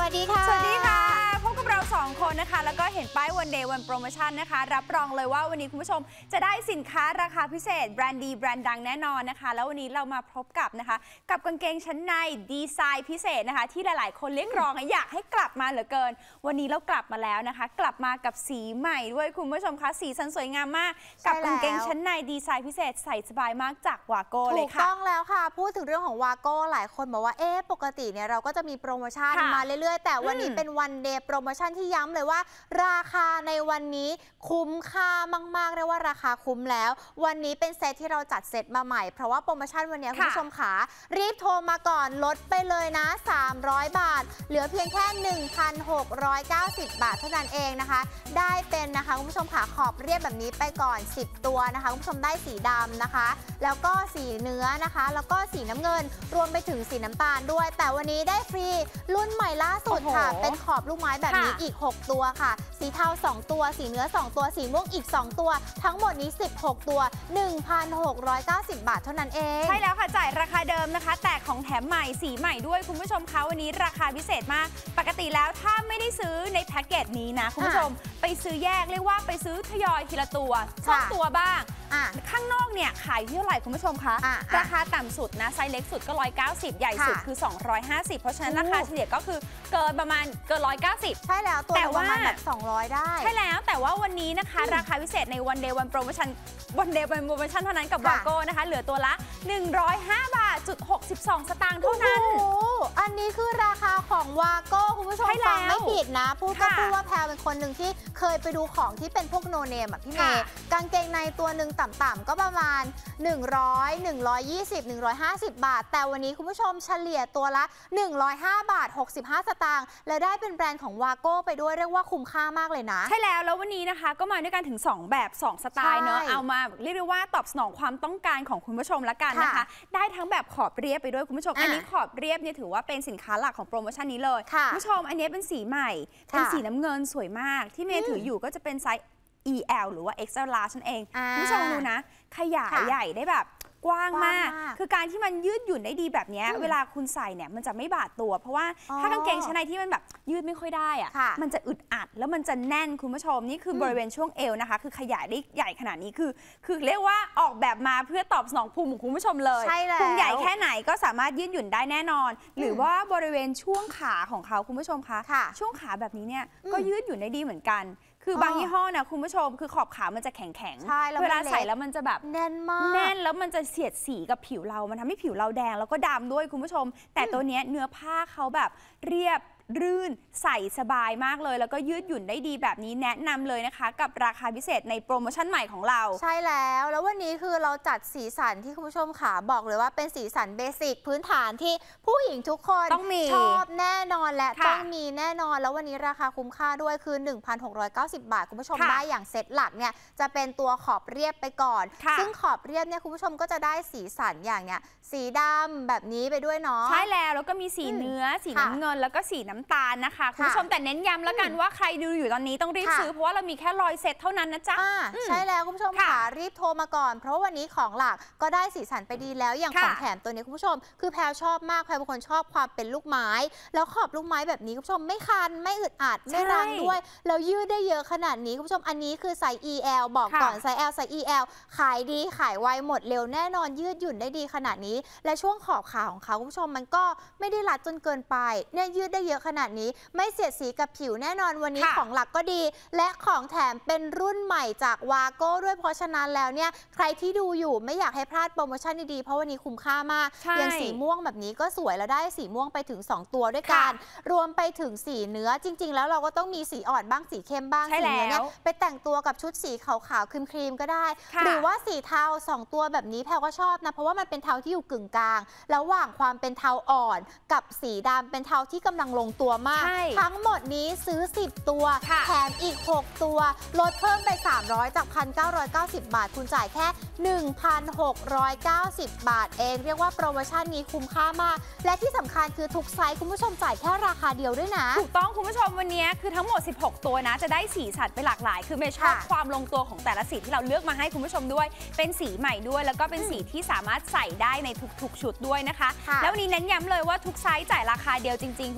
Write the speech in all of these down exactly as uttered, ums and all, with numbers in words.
วัสดีค่ะสวัสดีค่ะพบกับเราสองคนนะคะแล้วก็เห็นป้ายวันเดย์วันโปรโมชั่นนะคะรับรองเลยว่าวันนี้คุณผู้ชมจะได้สินค้าราคาพิเศษแบรนด์ดีแบรนด์ดังแน่นอนนะคะแล้ววันนี้เรามาพบกับนะคะกับกางเกงชั้นในดีไซน์พิเศษนะคะที่หลายๆคนเรียกร้องอยากให้กลับมาเหลือเกินวันนี้เรากลับมาแล้วนะคะกลับมากับสีใหม่ด้วยคุณผู้ชมคะสีสันสวยงามมากกับกางเกงชั้นในดีไซน์พิเศษใส่สบายมากจากวาโก้เลยค่ะถูกต้องแล้วค่ะพูดถึงเรื่องของวาโก้หลายคนบอกว่าเอ๊ะปกติเนี่ยเราก็จะมีโปรโมชั่นมาเรื่อยๆแต่วันนี้เป็นวันเดย์โปรโมชั่นที่ย้ำเลยว่าราคาในวันนี้คุ้มค่ามากๆเรียกว่าราคาคุ้มแล้ววันนี้เป็นเซตที่เราจัดเซตมาใหม่เพราะว่าโปรโมชั่นวันนี้คุณผู้ชมขารีบโทรมาก่อนลดไปเลยนะสามร้อยบาทเหลือเพียงแค่ หนึ่งพันหกร้อยเก้าสิบ บาทเท่านั้นเองนะคะได้เป็นนะคะคุณผู้ชมขาขอบเรียบแบบนี้ไปก่อนสิบตัวนะคะคุณผู้ชมได้สีดำนะคะแล้วก็สีเนื้อนะคะแล้วก็สีน้ำเงินรวมไปถึงสีน้ำตาลด้วยแต่วันนี้ได้ฟรีรุ่นใหม่ล่าสุดค่ะเป็นขอบลูกไม้แบบนี้อีกหกตัวค่ะสีเทาสองตัวสีเนื้อสองตัวสีม่วงอีกสองตัวทั้งหมดนี้สิบหกตัว หนึ่งพันหกร้อยเก้าสิบ บาทเท่านั้นเองใช่แล้วค่ะจ่ายราคาเดิมนะคะแต่ของแถมใหม่สีใหม่ด้วยคุณผู้ชมคะวันนี้ราคาพิเศษมากปกติแล้วถ้าไม่ได้ซื้อในแพ็กเกจนี้นะคุณผู้ชมไปซื้อแยกเรียกว่าไปซื้อทยอยทีละตัวสองตัวบ้างข้างนอกเนี่ยขายที่เท่าไหร่คุณผู้ชมคะราคาต่ำสุดนะไซส์เล็กสุดก็หนึ่งร้อยเก้าสิบใหญ่สุดคือสองร้อยห้าสิบเพราะฉะนั้นราคาเฉลี่ยก็คือเกินประมาณเกินหนึ่งร้อยเก้าสิบใช่แล้วตัวประมาณแบบสองร้อยได้ใช่แล้วแต่ว่าวันนี้นะคะราคาพิเศษในวันเดย์วันโปรโมชั่นวันเดย์วันโปรโมชั่นเท่านั้นกับวาโก้นะคะเหลือตัวละหนึ่งร้อยห้าบาทจุดหกสิบสองสตางค์เท่านั้นอันนี้คือราคาของวาโก้คุณผู้ชมฟังไม่ผิดนะพูดก็พูดว่าแพรเป็นคนหนึ่งที่เคยไปดูของที่เป็นพวกโนเนมอ่ะพี่เมย์กางเกงในตัวหนึ่งต่ำๆก็ประมาณหนึ่งร้อย หนึ่งร้อยยี่สิบ หนึ่งร้อยห้าสิบบาทแต่วันนี้คุณผู้ชมเฉลี่ยตัวละหนึ่งร้อยห้าบาทหกสิบห้าสตางค์แล้วได้เป็นแบรนด์ของวาโก้ไปด้วยเรียกว่าคุ้มค่ามากเลยนะใช่แล้วแล้ววันนี้นะคะก็มาด้วยกันถึงสองแบบสองสไตล์เนอะเอามาเรียกได้ว่าตอบสนองความต้องการของคุณผู้ชมละกันนะคะได้ทั้งแบบขอบเรียบไปด้วยคุณผู้ชมอันนี้ขอบเรียบเนี่ยถือว่าเป็นสินค้าหลักของโปรโมชั่นนี้เลยคุณผู้ชมอันนี้เป็นสีใหม่เป็นสีน้ำเงินสวยมากที่เมย์ถืออยู่ก็จะเป็นไซส์ อี แอล หรือว่า เอ็กซ์ แอล Large นั่นเองคุณผู้ชมดูนะขยายใหญ่ได้แบบกว้างมากคือการที่มันยืดหยุ่นได้ดีแบบนี้เวลาคุณใส่เนี่ยมันจะไม่บาดตัวเพราะว่าถ้ากางเกงชั้นในที่มันแบบยืดไม่ค่อยได้อะมันจะอึดอัดแล้วมันจะแน่นคุณผู้ชมนี่คือบริเวณช่วงเอวนะคะคือขยายได้ใหญ่ขนาดนี้คือคือเรียกว่าออกแบบมาเพื่อตอบสนองภูมิของคุณผู้ชมเลยพุงใหญ่แค่ไหนก็สามารถยืดหยุ่นได้แน่นอนหรือว่าบริเวณช่วงขาของเขาคุณผู้ชมคะช่วงขาแบบนี้เนี่ยก็ยืดหยุ่นได้ดีเหมือนกันคือบางยี่ห้อนะคุณผู้ชมคือขอบขามันจะแข็งแข็งเวลาใส่แล้วมันจะแบบแน่นมากแน่นแล้วมันจะเสียดสีกับผิวเรามันทำให้ผิวเราแดงแล้วก็ดำด้วยคุณผู้ชมแต่ตัวนี้เนื้อผ้าเขาแบบเรียบรื่นใส่สบายมากเลยแล้วก็ยืดหยุ่นได้ดีแบบนี้แนะนำเลยนะคะกับราคาพิเศษในโปรโมชั่นใหม่ของเราใช่แล้วแล้ววันนี้คือเราจัดสีสันที่คุณผู้ชมขาบอกเลยว่าเป็นสีสันเบสิกพื้นฐานที่ผู้หญิงทุกคนต้องมีชอบแน่นอนและต้องมีแน่นอนแล้ววันนี้ราคาคุ้มค่าด้วยคือ หนึ่งพันหกร้อยเก้าสิบ บาทคุณผู้ชมได้อย่างเซตหลักเนี่ยจะเป็นตัวขอบเรียบไปก่อนซึ่งขอบเรียบเนี่ยคุณผู้ชมก็จะได้สีสันอย่างเนี่ยสีดำแบบนี้ไปด้วยเนาะใช่แล้วแล้วก็มีสีเนื้อสีน้ำเงินแล้วก็สีน้ำตาลนะคะคุณผู้ชมแต่เน้นย้ำแล้วกันว่าใครดูอยู่ตอนนี้ต้องรีบซื้อเพราะว่าเรามีแค่ร้อยเซตเท่านั้นนะจ๊ะใช่แล้วคุณผู้ชมค่ะรีบโทรมาก่อนเพราะวันนี้ของหลักก็ได้สีสันไปดีแล้วอย่างของแถมตัวนี้คุณผู้ชมคือแพรชอบมากแพรเป็นคนชอบความเป็นลูกไม้แล้วขอบลูกไม้แบบนี้คุณผู้ชมไม่คันไม่อึดอัดไม่รังด้วยแล้วยืดได้เยอะขนาดนี้คุณผู้ชมอันนี้คือไซส์ อี แอล บอกก่อนไซส์ แอล ไซส์ อี แอล ขายดีขายไวหมดเร็วแน่นอนยืดหยุ่นได้ดีขนาดนี้และช่วงขอบขาของเขาคุณผู้ชมมันก็ไม่ได้รัดจนเกินไปเนี่ยยืดได้เยอะขนาดนี้ไม่เสียดสีกับผิวแน่นอนวันนี้ของหลักก็ดีและของแถมเป็นรุ่นใหม่จากวาโก้ด้วยเพราะฉะนั้นแล้วเนี่ยใครที่ดูอยู่ไม่อยากให้พลาดโปรโมชั่นดีๆเพราะวันนี้คุ้มค่ามากอย่างสีม่วงแบบนี้ก็สวยแล้วได้สีม่วงไปถึงสองตัวด้วยกันรวมไปถึงสีเนื้อจริงๆแล้วเราก็ต้องมีสีอ่อนบ้างสีเข้มบ้างสีเนื้อเนี่ยไปแต่งตัวกับชุดสีขาวๆครีมๆก็ได้หรือว่าสีเทาสองตัวแบบนี้แพรก็ชอบนะเพราะว่ามันเป็นเทาที่อยู่กึ่งกลางระหว่างความเป็นเทาอ่อนกับสีดำเป็นเทาที่กำลังลงตัวมากทั้งหมดนี้ซื้อสิบตัวแถมอีกหกตัวลดเพิ่มไปสามร้อยจาก หนึ่งพันเก้าร้อยเก้าสิบ บาทคุณจ่ายแค่ หนึ่งพันหกร้อยเก้าสิบ บาทเองเรียกว่าโปรโมชั่นนี้คุ้มค่ามากและที่สำคัญคือทุกไซส์คุณผู้ชมจ่ายแค่ราคาเดียวด้วยนะถูกต้องคุณผู้ชมวันนี้คือทั้งหมดสิบหกตัวนะจะได้สีสันไปหลากหลายคือเมย์ชอบความลงตัวของแต่ละสีที่เราเลือกมาให้คุณผู้ชมด้วยเป็นสีใหม่ด้วยแล้วก็เป็นสีที่สามารถใส่ได้ในทุกๆชุดด้วยนะคะแล้ววันนี้เน้นย้ำเลยว่าทุกไซส์จ่ายราคาเดียวจริงๆคุณผู้ชมเพราะว่า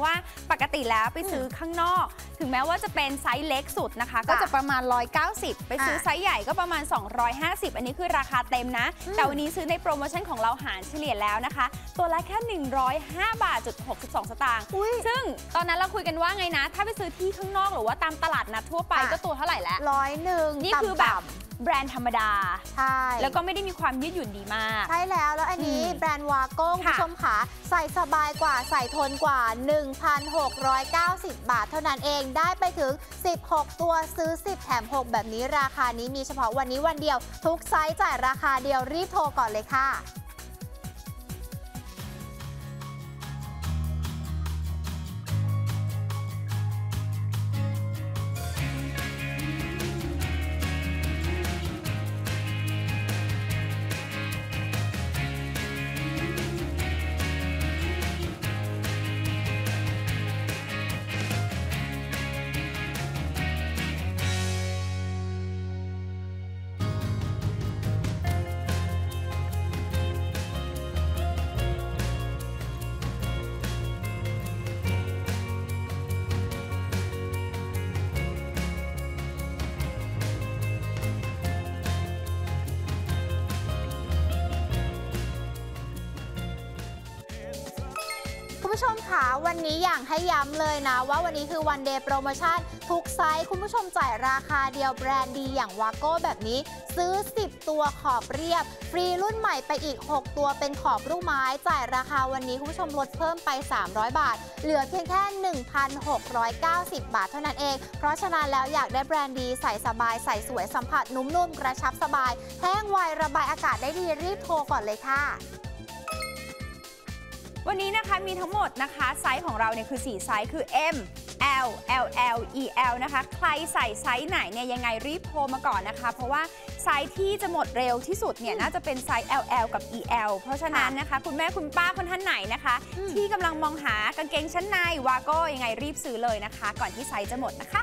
ว่าปกติแล้วไปซื้อข้างนอกถึงแม้ว่าจะเป็นไซส์เล็กสุดนะคะก็จะประมาณหนึ่งร้อยเก้าสิบไปซื้อไซส์ใหญ่ก็ประมาณสองร้อยห้าสิบอันนี้คือราคาเต็มนะแต่วันนี้ซื้อในโปรโมชั่นของเราหารเฉลี่ยแล้วนะคะตัวละแค่หนึ่งร้อยห้าบาทจุดหกสิบสองสตางค์ซึ่งตอนนั้นเราคุยกันว่าไงนะถ้าไปซื้อที่ข้างนอกหรือว่าตามตลาดนัดทั่วไปก็ตัวเท่าไหร่แล้วร้อยหนึ่งนี่คือแบบแบรนด์ธรรมดาใช่แล้วก็ไม่ได้มีความยืดหยุ่นดีมากใช่แล้วแล้วอันนี้แบรนด์วาโก้คุณผู้ชมค่ะใส่สบายกว่าใส่ทนกว่า หนึ่งพันหกร้อยเก้าสิบ บาทเท่านั้นเองได้ไปถึงสิบหกตัวซื้อสิบแถมหกแบบนี้ราคานี้มีเฉพาะวันนี้วันเดียวทุกไซส์จ่ายราคาเดียวรีบโทรก่อนเลยค่ะคุณผู้ชมค่ะวันนี้อยากให้ย้ำเลยนะว่าวันนี้คือวันเดย์โปรโมชั่นทุกไซส์คุณผู้ชมจ่ายราคาเดียวแบรนด์ดีอย่างวาโก้แบบนี้ซื้อสิบตัวขอบเรียบฟรีรุ่นใหม่ไปอีกหกตัวเป็นขอบลูกไม้จ่ายราคาวันนี้คุณผู้ชมลดเพิ่มไปสามร้อยบาทเหลือเพียงแค่ หนึ่งพันหกร้อยเก้าสิบ บาทเท่านั้นเองเพราะฉะนั้นแล้วอยากได้แบรนด์ดีใส่สบายใส่สวยสัมผัสนุ่มๆกระชับสบายแห้งไวระบายอากาศได้ดีรีบโทรก่อนเลยค่ะวันนี้นะคะมีทั้งหมดนะคะไซส์ของเราเนี่ยคือสี่ไซส์คือ M L L L E L นะคะใครใส่ไซส์ไหนเนี่ยยังไงรีบโทรมาก่อนนะคะเพราะว่าไซส์ที่จะหมดเร็วที่สุดเนี่ยน่าจะเป็นไซส์ L L กับ E L เพราะฉะนั้นนะคะคุณแม่คุณป้าคนท่านไหนนะคะที่กำลังมองหากางเกงชั้นในวาโก้ยังไงรีบซื้อเลยนะคะก่อนที่ไซส์จะหมดนะคะ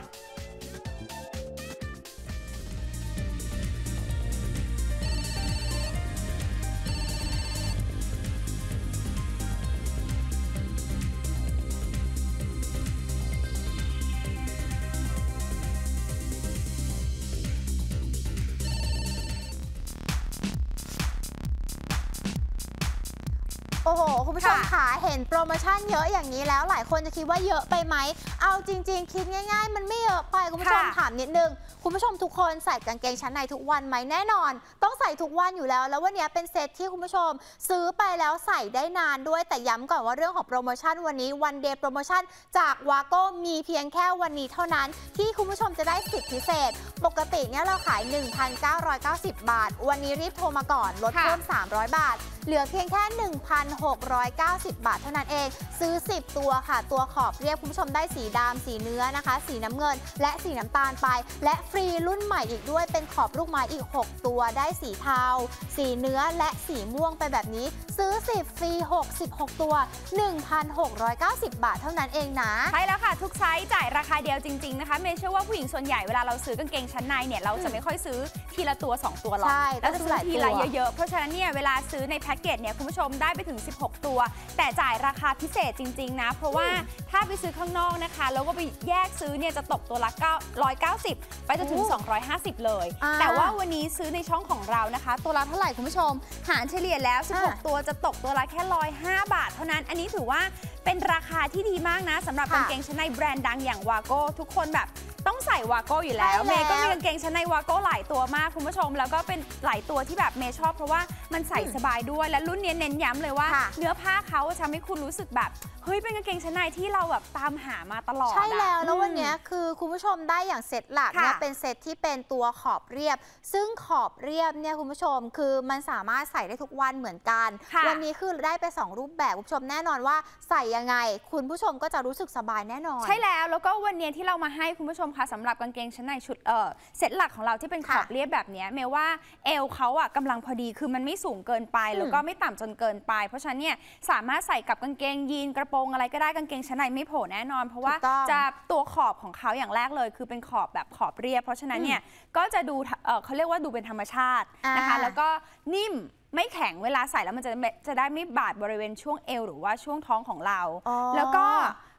โอ้โหคุณผู้ชมค่ะเห็นโปรโมชั่นเยอะอย่างนี้แล้วหลายคนจะคิดว่าเยอะไปไหมเอาจริงๆคิดง่ายๆมันไม่เยอะไปคุณผู้ชมถามนิดนึงคุณผู้ชมทุกคนใส่กางเกงชั้นในทุกวันไหมแน่นอนต้องใส่ทุกวันอยู่แล้วแล้ววันนี้เป็นเซตที่คุณผู้ชมซื้อไปแล้วใส่ได้นานด้วยแต่ย้ำก่อนว่าเรื่องของโปรโมชั่นวันนี้วันเดย์โปรโมชั่นจากวาโก้มีเพียงแค่วันนี้เท่านั้นที่คุณผู้ชมจะได้สิทธิพิเศษปกติเนี่ยเราขาย หนึ่งพันเก้าร้อยเก้าสิบ บาทวันนี้รีบโทรมาก่อนลดเพิ่มสามร้อยบาทเหลือเพียงแค่ หนึ่งพันหกร้อยเก้าสิบ บาทเท่านั้นเองซื้อสิบตัวค่ะตัวขอบเรียบคุณผู้ชมได้สีดำสีเนื้อนะคะสีน้ำเงินและสีน้ำตาลไปและฟรีรุ่นใหม่อีกด้วยเป็นขอบลูกไม้อีกหกตัวได้สีเทาสีเนื้อและสีม่วงไปแบบนี้ซื้อสิบฟรีหก สิบหกตัว หนึ่งพันหกร้อยเก้าสิบ บาทเท่านั้นเองนะใช่แล้วค่ะทุกไซส์จ่ายราคาเดียวจริงๆนะคะเมย์เชื่อว่าผู้หญิงส่วนใหญ่เวลาเราซื้อกางเกงชั้นในเนี่ยเราจะไม่ค่อยซื้อทีละตัวสองตัวหรอกเราจะซื้อทีละเยอะๆเพราะฉะนั้นเนี่ยเวลาซื้อในแพ็กเกจเนี่ยคุณผู้ชมได้ไปถึงสิบหกตัวแต่จ่ายราคาพิเศษจริงๆนะเพราะว่าถ้าไปซื้อข้างนอกนะคะแล้วก็ไปแยกซื้อเนี่ยจะตกตัวละหนึ่งร้อยเก้าสิบไปจนถึงสองร้อยห้าสิบเลยแต่ว่าวันนี้ซื้อในช่องของเรานะคะตัวละเท่าไหร่คุณผู้ชมหารเฉลี่ยแล้วสิบหกตัวจะตกตัวละแค่หนึ่งร้อยห้าบาทเท่านั้นอันนี้ถือว่าเป็นราคาที่ดีมากนะสำหรับกางเกงชั้นในแบรนด์ดังอย่างวาโก้ทุกคนแบบต้องใส่วาโก้อยู่แล้วเมย์ก็มีกางเกงชั้นในวาโก้หลายตัวมากคุณผู้ชมแล้วก็เป็นหลายตัวที่แบบเมย์ชอบเพราะว่ามันใส่สบายด้วยและรุ่นนี้เน้นย้ำเลยว่าเนื้อผ้าเขาทำให้คุณรู้สึกแบบเฮ้ยเป็นกางเกงชั้นในที่เราแบบตามหามาตลอดใช่แล้วแล้ววันนี้คือคุณผู้ชมได้อย่างเซตหลักเนี่ยเป็นเซตที่เป็นตัวขอบเรียบซึ่งขอบเรียบเนี่ยคุณผู้ชมคือมันสามารถใส่ได้ทุกวันเหมือนกันวันนี้คือได้ไปสองรูปแบบคุณผู้ชมแน่นอนว่าใส่ยังไงคุณผู้ชมก็จะรู้สึกสบายแน่นอนใช่แล้วแล้วก็วันนี้ที่เรามาให้คุณผู้ชมค่ะสำหรับกางเกงชั้นในชุดเออเซตหลักของเราที่เป็นขอบเรียบแบบนี้เมย์ว่าเอวเขาอ่ะกำลังพอดีคือมันไม่สูงเกินไปแล้วก็ไม่ต่ำจนเกินไปเพราะฉะนั้นเนี่ยสามารถใส่กับกางเกงยีนกระโปรงอะไรก็ได้กางเกงชั้นในไม่โผล่แน่นอนเพราะว่าจะตัวขอบของเขาอย่างแรกเลยคือเป็นขอบแบบขอบเรียบเพราะฉะนั้นเนี่ยก็จะดูเออเขาเรียกว่าดูเป็นธรรมชาตินะคะแล้วก็นิ่มไม่แข็งเวลาใส่แล้วมันจะจะได้ไม่บาดบริเวณช่วงเอวหรือว่าช่วงท้องของเราแล้วก็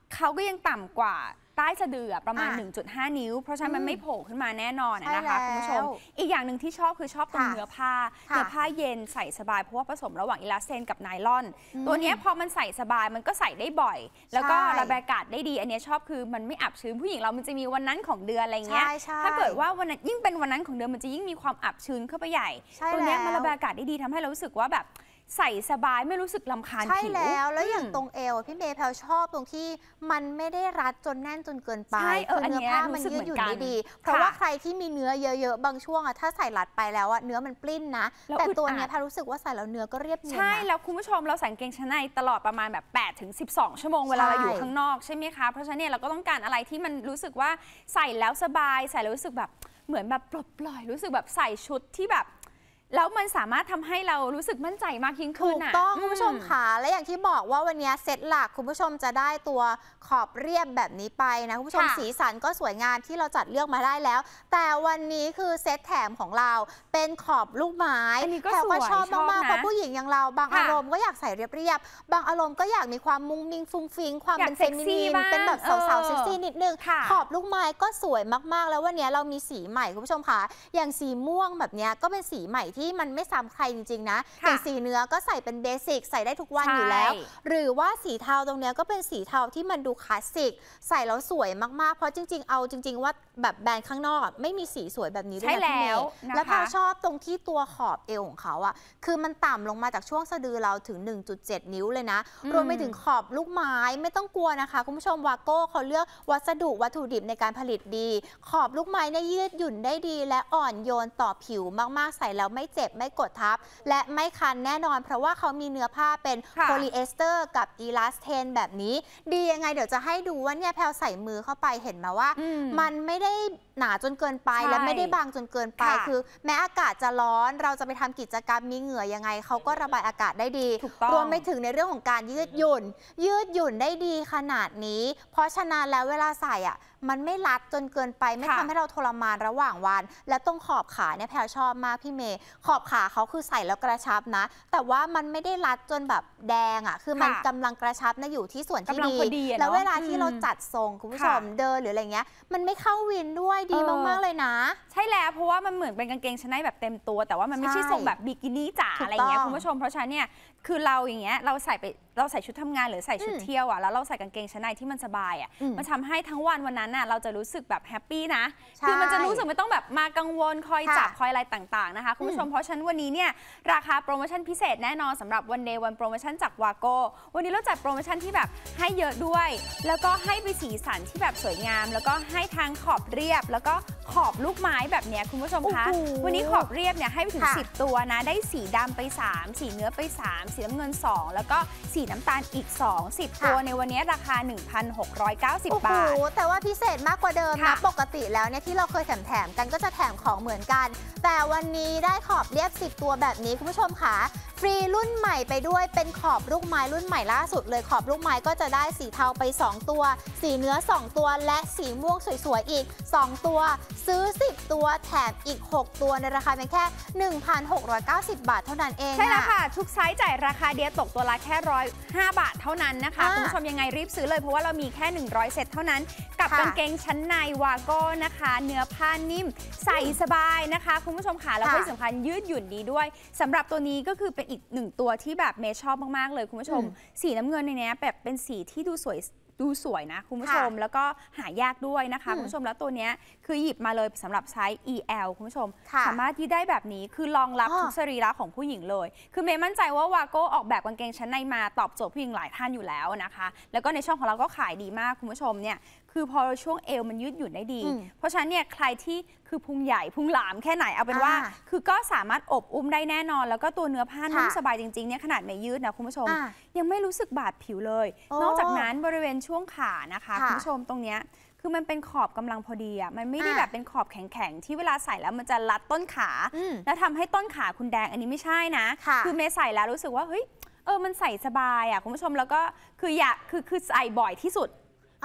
เขาก็ยังต่ำกว่าใต้สะดือประมาณ หนึ่งจุดห้า นิ้วเพราะฉะนั้นมันไม่โผล่ขึ้นมาแน่นอนนะคะคุณผู้ชมอีกอย่างหนึ่งที่ชอบคือชอบตรงเนื้อผ้าเนื้อผ้าเย็นใส่สบายเพราะว่าผสมระหว่างอิลาสเตนกับไนลอนตัวนี้พอมันใส่สบายมันก็ใส่ได้บ่อยแล้วก็ระบายอากาศได้ดีอันนี้ชอบคือมันไม่อับชื้นผู้หญิงเรามันจะมีวันนั้นของเดือนอะไรเงี้ยถ้าเกิดว่าวันนั้นยิ่งเป็นวันนั้นของเดือนมันจะยิ่งมีความอับชื้นเข้าไปใหญ่ตัวนี้มันระบายอากาศได้ดีทำให้เรารู้สึกว่าแบบใส่สบายไม่รู้สึกรำคาญผิวใช่แล้วแล้วอย่างตรงเอวพี่เมย์แพลชอบตรงที่มันไม่ได้รัดจนแน่นจนเกินไปคือเนื้อผ้ามันยืดหยุ่นได้ดีเพราะว่าใครที่มีเนื้อเยอะๆบางช่วงอะถ้าใส่รัดไปแล้วอะเนื้อมันปลิ้นนะแต่ตัวเนี้ยแพลรู้สึกว่าใส่แล้วเนื้อก็เรียบเนียนใช่แล้วคุณผู้ชมเราใส่กางเกงชั้นในตลอดประมาณแบบแปดถึงสิบสองชั่วโมงเวลาเราอยู่ข้างนอกใช่ไหมคะเพราะฉะนั้นเนี่ยเราก็ต้องการอะไรที่มันรู้สึกว่าใส่แล้วสบายใส่แล้วรู้สึกแบบเหมือนแบบปลดปล่อยรู้สึกแบบใส่ชุดที่แบบแล้วมันสามารถทำให้เรารู้สึกมั่นใจมากยิ่งขึ้นถูกต้องคุณผู้ชมค่ะและอย่างที่บอกว่าวันนี้เซตหลักคุณผู้ชมจะได้ตัวขอบเรียบแบบนี้ไปนะคุณผู้ชมสีสันก็สวยงามที่เราจัดเลือกมาได้แล้วแต่วันนี้คือเซตแถมของเราเป็นขอบลูกไม้แพลก็ชอบมากๆเพราะผู้หญิงอย่างเราบางอารมณ์ก็อยากใส่เรียบๆบางอารมณ์ก็อยากมีความมุ้งมิ้งฟุ้งฟิ้งความเป็นเฟมินีนเป็นแบบสาวๆเซ็กซี่นิดนึงขอบลูกไม้ก็สวยมากๆแล้ววันนี้เรามีสีใหม่คุณผู้ชมค่ะอย่างสีม่วงแบบนี้ก็เป็นสีใหม่ที่มันไม่ซ้ำใครจริงๆนะอย่างสีเนื้อก็ใส่เป็นเบสิกใส่ได้ทุกวันอยู่แล้วหรือว่าสีเทาตรงเนี้ยก็เป็นสีเทาที่มันดูคลาสสิกใส่แล้วสวยมากๆเพราะจริงๆเอาจริงๆว่าแบบแบรนด์ข้างนอกไม่มีสีสวยแบบนี้ด้วยนะพี่เมย์แล้วพาชอบตรงที่ตัวขอบเอวของเขาอ่ะคือมันต่ำลงมาจากช่วงสะดือเราถึง หนึ่งจุดเจ็ด นิ้วเลยนะรวมไปถึงขอบลูกไม้ไม่ต้องกลัวนะคะคุณผู้ชมวาโก้เขาเลือกวัสดุวัตถุดิบในการผลิตดีขอบลูกไม้เนี่ยยืดหยุ่นได้ดีและอ่อนโยนต่อผิวมากๆใส่แล้วไม่เจ็บไม่กดทับและไม่คันแน่นอนเพราะว่าเขามีเนื้อผ้าเป็นโพลีเอสเตอร์กับอีลาสเทนแบบนี้ดียังไงเดี๋ยวจะให้ดูว่าเนี่ยแพลใส่มือเข้าไปเห็นไหมว่ามันไม่ได้หนาจนเกินไปและไม่ได้บางจนเกินไปคือแม้อากาศจะร้อนเราจะไปทำกิจกรรมมีเหงื่อยังไงเขาก็ระบายอากาศได้ดีรวมไปถึงในเรื่องของการยืดหยุ่นยืดหยุ่นได้ดีขนาดนี้เพราะฉะนั้นแล้วเวลาใส่อ่ะมันไม่รัดจนเกินไปไม่ทำให้เราทรมานระหว่างวันและตรงขอบขาเนี่ยแพลชอบมากพี่เมย์ขอบขาเขาคือใส่แล้วกระชับนะแต่ว่ามันไม่ได้รัดจนแบบแดงอ่ะคือมันกำลังกระชับนะอยู่ที่ส่วนที่ดีแล้วเวลาที่เราจัดทรงคุณผู้ชมเดินหรืออะไรเงี้ยมันไม่เข้าวินด้วยดีมากๆเลยนะใช่แล้วเพราะว่ามันเหมือนเป็นกางเกงชั้นในแบบเต็มตัวแต่ว่ามันไม่ใช่ทรงแบบบิกินี่จ๋าอะไรเงี้ยคุณผู้ชมเพราะฉะนั้นเนี่ยคือเราอย่างเงี้ยเราใส่ไปเราใส่ชุดทำงานหรือใส่ชุดเที่ยวอ่ะแล้วเราใส่กางเกงชั้นในที่มันสบายอ่ะมันทำให้ทั้งวันวันนั้นน่ะเราจะรู้สึกแบบแฮปปี้นะคือมันจะรู้สึกไม่ต้องแบบมากังวลคอยจับคอยอะไรต่างๆนะคะคุณผู้ชมเพราะฉะนั้นวันนี้เนี่ยราคาโปรโมชั่นพิเศษแน่นอนสำหรับวันเดย์วันโปรโมชั่นจากวาโก้วันนี้เราจัดโปรโมชั่นที่แบบให้เยอะด้วยแล้วก็ให้ไปสีสันที่แบบสวยงามแล้วก็ให้ทางขอบเรียบแล้วก็ขอบลูกไม้แบบนี้คุณผู้ชมคะวันนี้ขอบเรียบเนี่ยให้ไปถึงสิบตัวนะได้สีดำไปสามสีเนื้อไปสามสีน้ำเงินสองแล้วก็สีน้ำตาลอีกสอง สิบตัวในวันนี้ราคา หนึ่งพันหกร้อยเก้าสิบ บาทแต่ว่าพิเศษมากกว่าเดิมนะปกติแล้วเนี่ยที่เราเคยแถมๆกันก็จะแถมของเหมือนกันแต่วันนี้ได้ขอบเรียบสิบตัวแบบนี้คุณผู้ชมค่ะฟรีรุ่นใหม่ไปด้วยเป็นขอบลูกไม้รุ่นใหม่ล่าสุดเลยขอบลูกไม้ก็จะได้สีเทาไปสองตัวสีเนื้อสองตัวและสีม่วงสวยๆอีกสองตัวซื้อสิบตัวแถมอีกหกตัวในราคาเพียงแค่ หนึ่งพันหกร้อยเก้าสิบ บาทเท่านั้นเองใช่แล้วค่ะทุกไซส์จ่ายราคาเดียวตกตัวละแค่ร้อยห้าบาทเท่านั้นนะคะคุณผู้ชมยังไงรีบซื้อเลยเพราะว่าเรามีแค่หนึ่งร้อยเซตเท่านั้นกับกางเกงชั้นในวาโก้นะคะเนื้อผ้านิ่มใส่สบายนะคะคุณผู้ชมค่ะแล้วที่สำคัญยืดหยุ่นดีด้วยสำหรับตัวนี้ก็คือเป็นอีกหนึ่งตัวที่แบบเมย์ชอบมากๆเลยคุณผู้ชมสีน้ำเงินในนี้แบบเป็นสีที่ดูสวยดูสวยนะคุณผู้ชมแล้วก็หายากด้วยนะคะคุณผู้ชมแล้วตัวนี้คือหยิบมาเลยสำหรับไซส์ อี แอล คุณผู้ชมสามารถยืดได้แบบนี้คือรองรับทุกสรีระของผู้หญิงเลยคือเมย์มั่นใจว่าวาโก้ออกแบบกางเกงชั้นในมาตอบโจทย์ผู้หญิงหลายท่านอยู่แล้วนะคะแล้วก็ในช่องของเราก็ขายดีมากคุณผู้ชมเนี่ยคือพอช่วงเอวมันยืดหยุ่นได้ดีเพราะฉะนั้นเนี่ยใครที่คือพุงใหญ่พุงหลามแค่ไหนเอาเป็นว่าคือก็สามารถอบอุ้มได้แน่นอนแล้วก็ตัวเนื้อผ้านุ่มสบายจริงๆเนี่ยขนาดไม่ยืดนะคุณผู้ชมยังไม่รู้สึกบาดผิวเลยนอกจากนั้นบริเวณช่วงขานะคะคุณผู้ชมตรงเนี้ยคือมันเป็นขอบกำลังพอดีอ่ะมันไม่ได้แบบเป็นขอบแข็งๆที่เวลาใส่แล้วมันจะรัดต้นขาแล้วทำให้ต้นขาคุณแดงอันนี้ไม่ใช่นะคือเมย์ใส่แล้วรู้สึกว่าเฮ้ยเออมันใส่สบายอ่ะคุณผู้ชมแล้วก็คืออยากคือคือใส่บ่อยที่สุด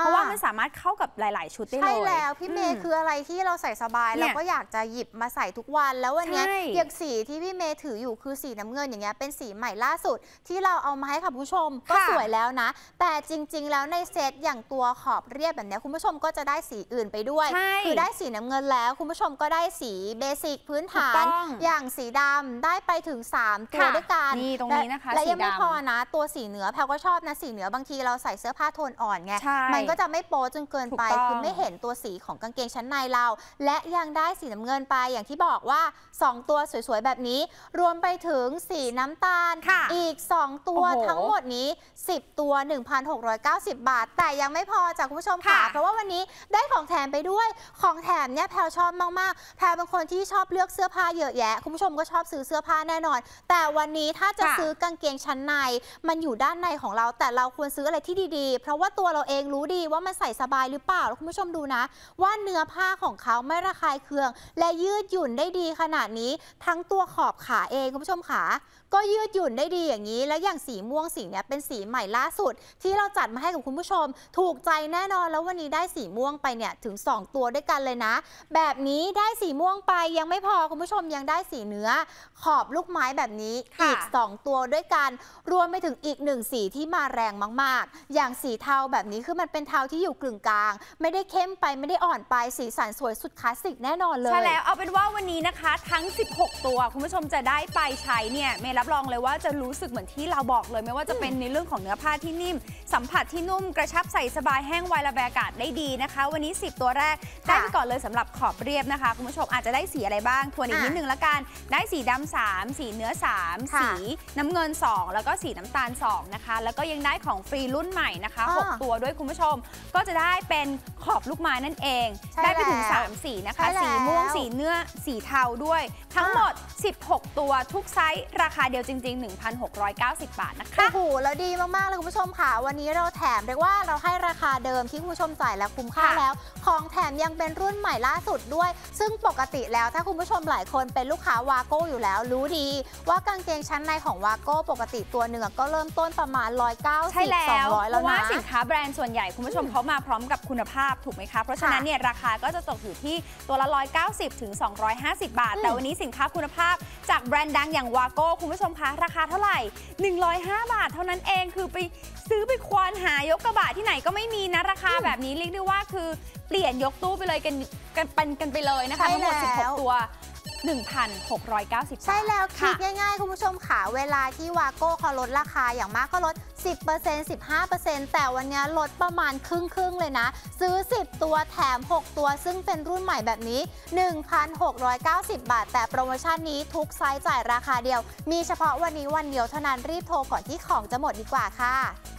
เพราะว่ามันสามารถเข้ากับหลายๆชุดได้เลยใช่แล้วพี่เมย์คืออะไรที่เราใส่สบายเราก็อยากจะหยิบมาใส่ทุกวันแล้ววันนี้อย่างสีที่พี่เมย์ถืออยู่คือสีน้ำเงินอย่างเงี้ยเป็นสีใหม่ล่าสุดที่เราเอามาให้ค่ะผู้ชมก็สวยแล้วนะแต่จริงๆแล้วในเซตอย่างตัวขอบเรียบแบบนี้คุณผู้ชมก็จะได้สีอื่นไปด้วยคือได้สีน้ำเงินแล้วคุณผู้ชมก็ได้สีเบสิกพื้นฐานอย่างสีดำได้ไปถึงสามตัวด้วยกันนี่ตรงนี้นะคะและยังไม่พอนะตัวสีเนื้อแพลก็ชอบนะสีเนื้อบางทีเราใส่เสื้อผ้าโทนอ่อนไงมันก็จะไม่โป๊จนเกินไปคือไม่เห็นตัวสีของกางเกงชั้นในเราและยังได้สีน้ำเงินไปอย่างที่บอกว่าสองตัวสวยๆแบบนี้รวมไปถึงสีน้ำตาลอีกสองตัวทั้งหมดนี้สิบตัว หนึ่งพันหกร้อยเก้าสิบ บาทแต่ยังไม่พอจากคุณผู้ชมค่ะเพราะว่าวันนี้ได้ของแถมไปด้วยของแถมเนี่ยแพลชอบมากๆแพลเป็นคนที่ชอบเลือกเสื้อผ้าเยอะแยะคุณผู้ชมก็ชอบซื้อเสื้อผ้าแน่นอนแต่วันนี้ถ้าจะซื้อกางเกงชั้นในมันอยู่ด้านในของเราแต่เราควรซื้ออะไรที่ดีๆเพราะว่าตัวเราเองรู้ดีว่ามันใส่สบายหรือเปล่าแล้วคุณผู้ชมดูนะว่าเนื้อผ้าของเขาไม่ระคายเคืองและยืดหยุ่นได้ดีขนาดนี้ทั้งตัวขอบขาเองคุณผู้ชมขาก็ยืดหยุ่นได้ดีอย่างนี้แล้วอย่างสีม่วงสีเนี้ยเป็นสีใหม่ล่าสุดที่เราจัดมาให้กับคุณผู้ชมถูกใจแน่นอนแล้ววันนี้ได้สีม่วงไปเนี่ยถึงสองตัวด้วยกันเลยนะแบบนี้ได้สีม่วงไปยังไม่พอคุณผู้ชมยังได้สีเนื้อขอบลูกไม้แบบนี้อีกสองตัวด้วยกันรวมไปถึงอีกหนึ่งสีที่มาแรงมากๆอย่างสีเทาแบบนี้คือมันเป็นเทาที่อยู่กึ่งกลางไม่ได้เข้มไปไม่ได้อ่อนไปสีสันสวยสุดคลาสสิกแน่นอนเลยใช่แล้วเอาเป็นว่าวันนี้นะคะทั้งสิบหกตัวคุณผู้ชมจะได้ไปใช้เนี่ยเมย์รับรองเลยว่าจะรู้สึกเหมือนที่เราบอกเลยไม่ว่าจะเป็นในเรื่องของเนื้อผ้าที่นิ่มสัมผัสที่นุ่มกระชับใส่สบายแห้งไวระบายอากาศได้ดีนะคะวันนี้สิบตัวแรกได้ไปก่อนเลยสำหรับขอบเรียบนะคะคุณผู้ชมอาจจะได้สีอะไรบ้างทวนอีกนิดนึงละกันได้สีดำสามสีเนื้อสามสีน้ำเงินสองแล้วก็สีน้ำตาลสองนะคะแล้วก็ยังได้ของฟรีรุ่นใหม่นะคะหกตัวด้วยคุณผู้ชมก็จะได้เป็นขอบลูกไม้นั่นเองได้ไปถึงสามสีนะคะสีม่วงสีเนื้อสีเทาด้วยทั้งหมดสิบหกตัวทุกไซส์ราคาเดียวจริงๆ หนึ่งพันหกร้อยเก้าสิบ บาทนะคะโอ้โหแล้วดีมากๆเลยคุณผู้ชมค่ะวันนี้เราแถมเรียกว่าเราให้ราคาเดิมที่คุณผู้ชมจ่ายแล้วคุ้มค่าแล้วของแถมยังเป็นรุ่นใหม่ล่าสุดด้วยซึ่งปกติแล้วถ้าคุณผู้ชมหลายคนเป็นลูกค้าวาโก้อยู่แล้วรู้ดีว่ากางเกงชั้นในของวาโก้ปกติตัวหนึ่งก็เริ่มต้นประมาณหนึ่งร้อยเก้าสิบ สองร้อยแล้วนะเพราะว่าสินค้าแบรนด์ส่วนใหญ่คุณผู้ชมเขามาพร้อมกับคุณภาพถูกไหมคะเพราะฉะนั้นเนี่ยราคาก็จะตกอยู่ที่ตัวละหนึ่งร้อยเก้าสิบถึงสองร้อยห้าสิบ บาทแต่วันนี้สินค้าคุณภาพจากแบรนด์ดังอย่างวาโก้คุณผู้ชมคะราคาเท่าไหร่หนึ่งร้อยห้าบาทเท่านั้นเองคือไปซื้อไปควานหายกกระบะที่ไหนก็ไม่มีนะราคาแบบนี้เรียกได้ว่าคือเปลี่ยนยกตู้ไปเลยกันกันเป็นกันไปเลยนะคะทั้งหมดสิบหกตัว หนึ่งพันหกร้อยเก้าสิบ บาทใช่แล้วคิดง่ายๆคุณผู้ชมค่ะเวลาที่วาโก้เขาลดราคาอย่างมากก็ลด สิบเปอร์เซ็นต์ สิบห้าเปอร์เซ็นต์ แต่วันนี้ลดประมาณครึ่งๆเลยนะซื้อสิบตัวแถมหกตัวซึ่งเป็นรุ่นใหม่แบบนี้ หนึ่งพันหกร้อยเก้าสิบ บาทแต่โปรโมชั่นนี้ทุกไซส์จ่ายราคาเดียวมีเฉพาะวันนี้วันเดียวเท่านั้นรีบโทรก่อนที่ของจะหมดดีกว่าค่ะ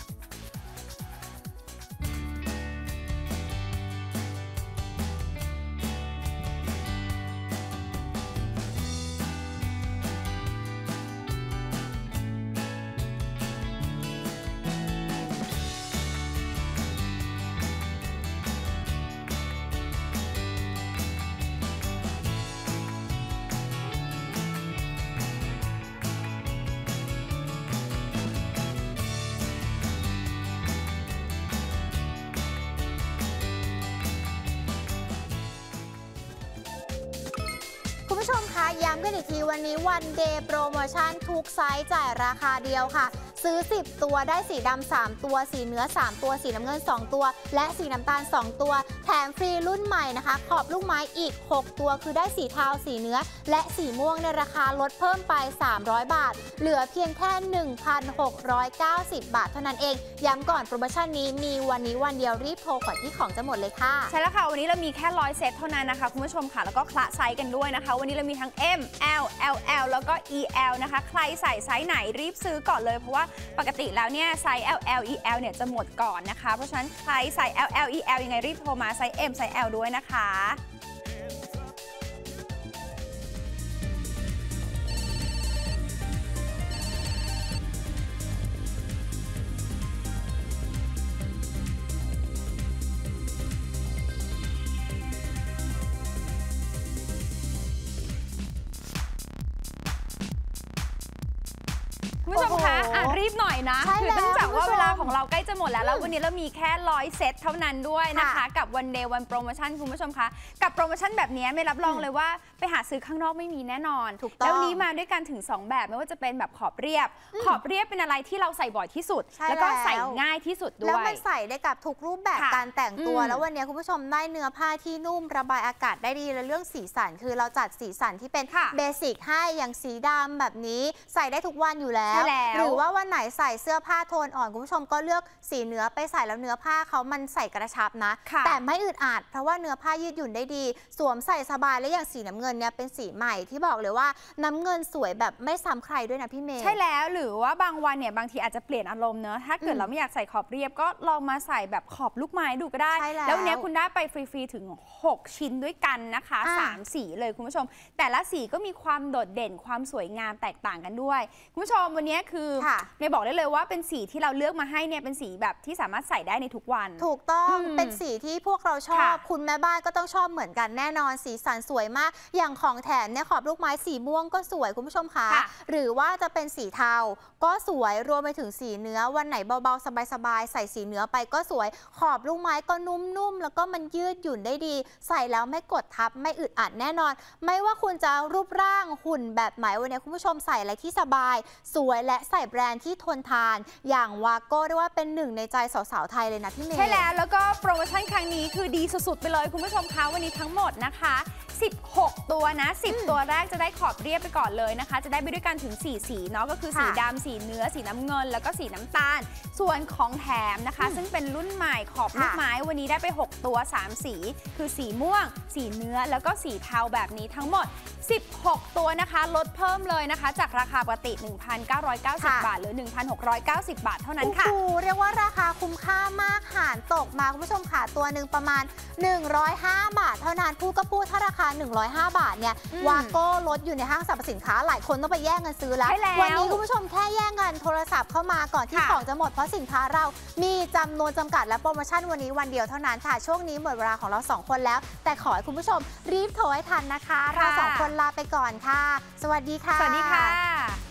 คุณผู้ชมคะย้ำกันอีกทีวันนี้วันเดย์โปรโมชั่นทุกไซส์จ่ายราคาเดียวค่ะซื้อสิบตัวได้สีดำสามตัวสีเนื้อสามตัวสีน้ำเงินสองตัวและสีน้ำตาลสองตัวแถมฟรีรุ่นใหม่นะคะขอบลูกไม้อีกหกตัวคือได้สีเทาสีเนื้อและสีม่วงในราคาลดเพิ่มไปสามร้อยบาทเหลือเพียงแค่ หนึ่งพันหกร้อยเก้าสิบ บาทเท่านั้นเองย้ำก่อนโปรโมชั่นนี้มีวันนี้วันเดียวรีบโทรก่อนที่ของจะหมดเลยค่ะใช่แล้วค่ะวันนี้เรามีแค่ร้อยเซตเท่านั้นนะคะคุณผู้ชมค่ะแล้วก็คละไซส์กันด้วยนะคะวันนี้เรามีทั้ง เอ็ม แอล แอล แอล แล้วก็ อี แอล นะคะใครใส่ไซส์ไหนรีบซื้อก่อนเลยเพราะว่าปกติแล้วเนี่ยไซส์ แอล แอล อี แอล เนี่ยจะหมดก่อนนะคะเพราะฉะนั้นใครใส่ แอล แอล อี แอล ยังไงรีบโทรมาไซส์ M ไซส์ L ด้วยนะคะคุณผู้ชมคะอ่ะรีรีบหน่อยนะคือเนื่องจากว่าเวลาของเราใกล้จะหมดแล้วแล้ววันนี้เรามีแค่ร้อยเซตเท่านั้นด้วยนะคะกับวันเดย์วันโปรโมชั่นคุณผู้ชมคะกับโปรโมชั่นแบบนี้ไม่รับรองเลยว่าไปหาซื้อข้างนอกไม่มีแน่นอนแล้ววันนี้มาด้วยกันถึงสองแบบไม่ว่าจะเป็นแบบขอบเรียบขอบเรียบเป็นอะไรที่เราใส่บ่อยที่สุดแล้วก็ใส่ง่ายที่สุดด้วยแล้วมันใส่ได้กับทุกรูปแบบการแต่งตัวแล้ววันนี้คุณผู้ชมได้เนื้อผ้าที่นุ่มระบายอากาศได้ดีและเรื่องสีสันคือเราจัดสีสันที่เป็นเบสิกให้อย่างสีดำแบบนี้ใส่ได้ทุกวันอยู่แล้วหรือว่าวันไหนใส่เสื้อผ้าโทนอ่อนคุณผู้ชมก็เลือกสีเนื้อไปใส่แล้วเนื้อผ้าเขามันใส่กระชับนะแต่ไม่อึดอัดเพราะว่าเนื้อผ้ายืดหยุ่นได้ดีสวมใส่สบายและอย่างสีน้ำเงินเนี่ยเป็นสีใหม่ที่บอกเลยว่าน้ำเงินสวยแบบไม่ซ้ำใครด้วยนะพี่เมย์ใช่แล้วหรือว่าบางวันเนี่ยบางทีอาจจะเปลี่ยนอารมณ์เนอะถ้าเกิดเราไม่อยากใส่ขอบเรียบก็ลองมาใส่แบบขอบลูกไม้ดูก็ได้แล้ววันนี้คุณได้ไปฟรีๆถึงหกชิ้นด้วยกันนะคะสามสีเลยคุณผู้ชมแต่ละสีก็มีความโดดเด่นความสวยงามแตกต่างกันด้วยคุณผู้ชมวันนี้คือเมย์บอกได้เลยว่าเป็นสีที่เราเลือกมาให้เนี่ยเป็นสีแบบที่สามารถใส่ได้ในทุกวันถูกต้องเป็นสีที่พวกเราชอบคุณแม่บ้านก็ต้องชอบเหมือนกันแน่นอนสีสันสวยมากอย่างของแถมเนี่ยขอบลูกไม้สีม่วงก็สวยคุณผู้ชมคะหรือว่าจะเป็นสีเทาก็สวยรวมไปถึงสีเนื้อวันไหนเบาๆสบายๆใส่สีเนื้อไปก็สวยขอบลูกไม้ก็นุ่มๆแล้วก็มันยืดหยุ่นได้ดีใส่แล้วไม่กดทับไม่อึดอัดแน่นอนไม่ว่าคุณจะรูปร่างหุ่นแบบไหนวันนี้คุณผู้ชมใส่อะไรที่สบายสวยและใส่แบรนด์ที่ทนทานอย่างวาโก้เรียกว่าเป็นหนึ่งในใจสาวๆไทยเลยนะพี่เมย์ใช่แล้วแล้วก็โปรโมชั่นครั้งนี้คือดีสุดๆไปเลยคุณผู้ชมคะวันนี้ทั้งหมดนะคะสิบหกตัวนะสิบตัวแรกจะได้ขอบเรียบไปก่อนเลยนะคะจะได้ไปด้วยกันถึงสี่สีเนาะก็คือสีดำสีเนื้อสีน้ำเงินแล้วก็สีน้ำตาลส่วนของแถมนะคะซึ่งเป็นรุ่นใหม่ขอบลูกไม้วันนี้ได้ไปหกตัวสามสีคือสีม่วงสีเนื้อแล้วก็สีเทาแบบนี้ทั้งหมดสิบหกตัวนะคะลดเพิ่มเลยนะคะจากราคาปกติ หนึ่งพันเก้าร้อยเก้าสิบ บาทหรือ หนึ่งพันหกร้อยเก้าสิบ บาทเท่านั้นค่ะโอ้โหเรียกว่าราคาคุ้มค่ามากหารตกมาคุณผู้ชมค่ะตัวหนึ่งประมาณหนึ่งร้อยห้าบาทเท่านั้นพูดก็พูดถ้าราคาหนึ่งร้อยห้าบาทเนี่ยวาโก้ลดอยู่ในห้างสรรพสินค้าหลายคนต้องไปแย่งกันซื้อแล้ววันนี้คุณผู้ชมแค่แย่งกันโทรศัพท์เข้ามาก่อนที่ของจะหมดเพราะสินค้าเรามีจำนวนจำกัดและโปรโมชั่นวันนี้วันเดียวเท่านั้นค่ะช่วงนี้หมดเวลาของเราสองคนแล้วแต่ขอให้คุณผู้ชมรีบโทรให้ทันนะคะเราสองคนลาไปก่อนค่ะสวัสดีค่ะสวัสดีค่ะ